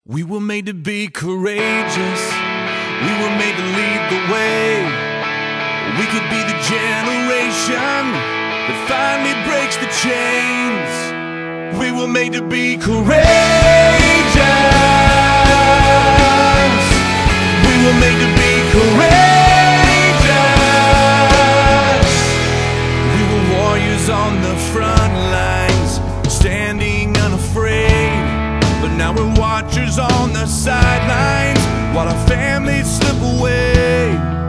We were made to be courageous. We were made to lead the way. We could be the generation that finally breaks the chains. We were made to be courageous. We were made to be courageous. We were warriors on the front lines, standing unafraid. But now we're watchers on the sidelines while our families slip away.